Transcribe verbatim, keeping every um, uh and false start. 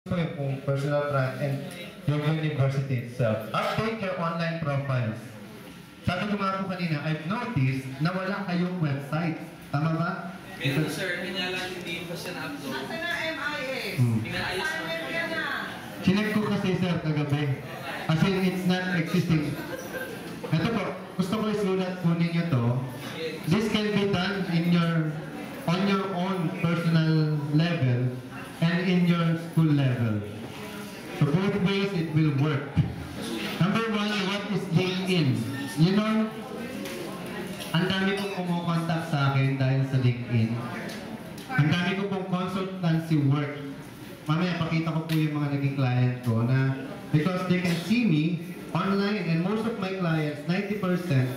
yung personal brand and your university itself. Update your online profiles. Sabi ko nga po kanina, I've noticed na wala kayong website. Tama ba? Meron sir, kanya lang hindi pa siya na-upload. Nasa na M I S? Hmm. Pinaayos na. Assignment ka na. Chinek ko kasi sir kagabi. As in, it's not existing. Ito po, gusto ko isulat po ninyo to. This can be done in your, on your own personal level and in your school level. So both ways it will work. Number one, what is LinkedIn? You know, ang dami pong kumukontak sa akin dahil sa LinkedIn. Ang dami ko pong consultancy work. Mamaya, pakita ko po yung mga naging client ko na because they can see me online and most of my clients, ninety percent,